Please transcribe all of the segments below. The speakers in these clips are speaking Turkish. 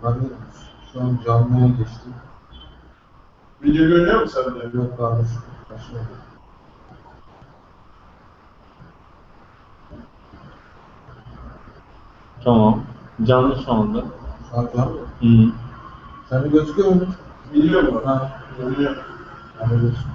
Ben de şu an canlıya geçtim. Video görünüyor mu sende? Yok varmış. Başlıyor. Tamam. Canlı şu anda. Şu an canlı. Hı. Sen de gözüküyor mu? Video mu? Ha. Görünüyor. Ben de gözüküyor.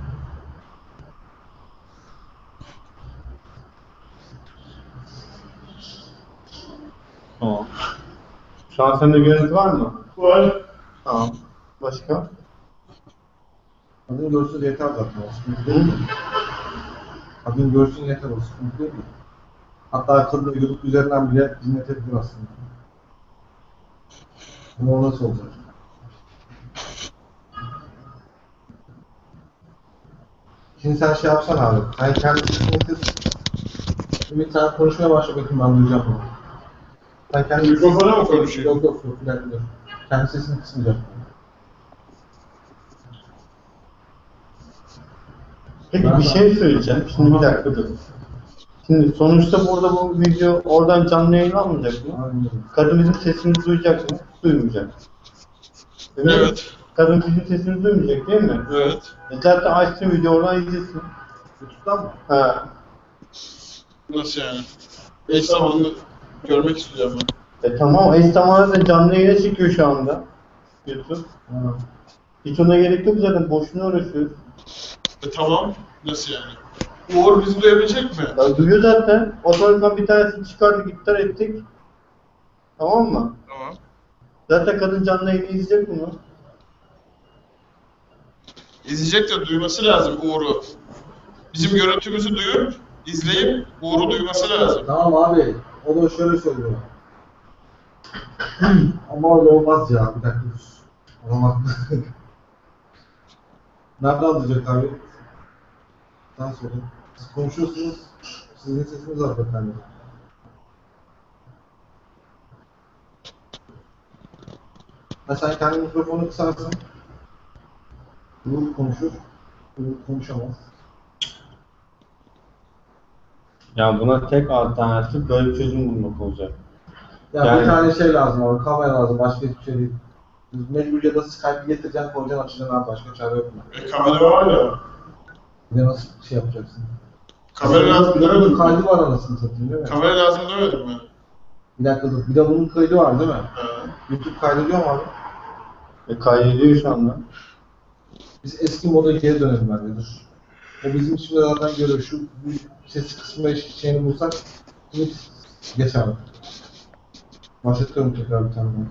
Tamam. Şu an sende görüntü var mı? Var. Tamam. Başka? Kadın görsün yeter zaten. O sıkıntı değil mi? Kadın görsün yeter. O sıkıntı değil mi? Hatta kadın YouTube üzerinden bile dinletebilir aslında. Ama o nasıl olacak? Şimdi sen şey yapsana abi. Sen kendi sesini kız. Ümit sen konuşmaya başla bakayım ben duyacağım bunu. Sen kendi Mikrofona mı konuşuyor? Yok bir dakika dur. Kendi sesini kısmayacak. Peki bir şey söyleyeceğim. Şimdi bir dakika dur. Şimdi sonuçta burada bu video oradan canlı yayınlanmayacak mı? Aynen. Kadın bizim sesimizi duyacak mı? Duymayacak. Değil mi? Evet. Kadın bizim sesimizi duymayacak değil mi? Evet. Zaten açtığın video oradan izlesin. YouTube'dan mı? Ha. Nasıl yani? Eş zamanlı görmek istiyorum ben. Tamam, eş zamanlı canlı yayına çıkıyor şu anda. YouTube. Ha. Hiç ona gerek yok zaten, boşuna uğraşıyoruz. Tamam. Nasıl yani? Uğur bizi duyabilecek mi? Ya duyuyor zaten. Otomatikman bir tanesini çıkardık, iptal ettik. Tamam mı? Tamam. Zaten kadın canlı yayını izleyecek bunu. İzleyecek de duyması lazım Uğur'u. Bizim görüntümüzü duyup, izleyip Uğur'u duyması lazım. Tamam abi. O da şöyle söylüyor. Ama öyle olmaz ya. Bir dakika dur. Olamaz. Nereden alacak abi? Sen söyle. Siz konuşuyorsunuz. Sizin sesiniz var zaten. Ha sen kendi mikrofonu kısarsın. Uğur konuşur. Uğur konuşamaz. Ya buna tek alternatif böyle bir çözüm bulmak olacak. Ya Yani- bir tane şey lazım abi. Kamera lazım. Başka hiçbir şey değil. Mecbur ya da Skype'ı getireceksin, koyacaksın, açacaksın abi. Başka çare yok mu? Kamera var ya. Bir de nasıl şey yapacaksın? Kamera lazım Bir de bunun demedim mi? kaydı var anasını satayım değil mi? Kamera lazım demedim mi? Bir dakika dur. Bir de bunun kaydı var değil mi? Ha. YouTube kaydediyor mu abi? Kaydediyor şu anda. Biz eski moda geri dönelim bence dur. O bizim için de zaten görüyor. Şu ses kısmında şeyini bulsak Ümit geç abi. Başlatıyorum tekrar bir tane daha.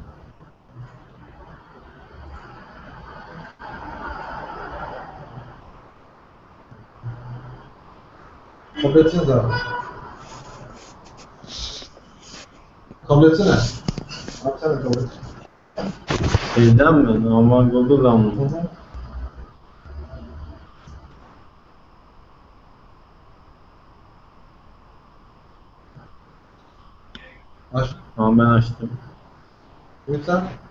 Kabul etsiniz abi. Kabul etsene. Abi sen de kabul et. Şeyden mi? Normal Google'dan mı? Hı hı. Aç. Tamam, ben açtım. Ümit sen.